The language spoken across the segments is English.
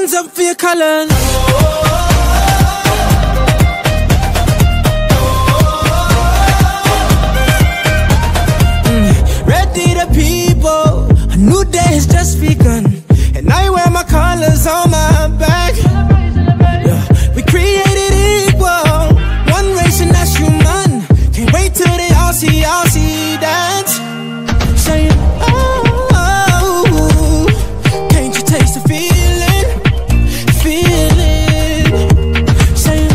Hands up for your colors. Ready the people, a new day has just begun, and I wear my colors on my back. Yeah. We created equal, one race and that's human. Can't wait till they all see that. Saying, oh, can't you taste the feeling? Saying,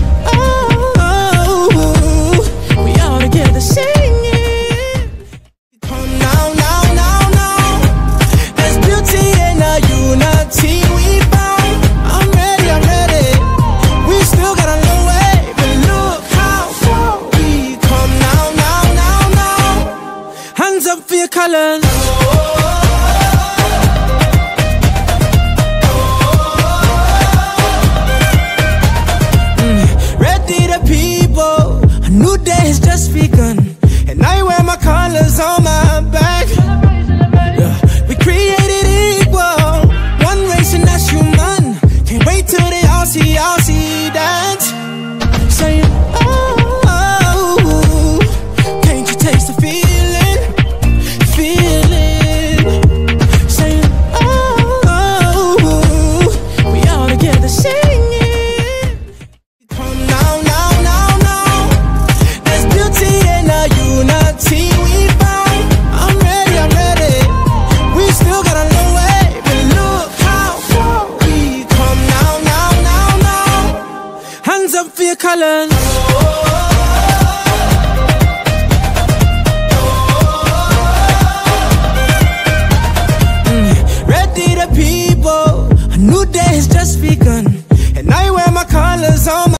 oh, we all together singing. Come now, there's beauty in the unity we found. I'm ready. We still got a long way, but look how far we come now. Hands up for your colors. Ready the people, a new day has just begun, and I wear my colors on my back. Yeah. We created equal, one race and that's human. Can't wait till they all see that. Saying, oh, can't you taste the feeling? Saying, oh, we all together singing. Come now, there's beauty in the unity we found. I'm ready. We still got a long way, but look how far we come now. Hands up for your colors. Ready the people, a new day has just begun, and I wear my colors on my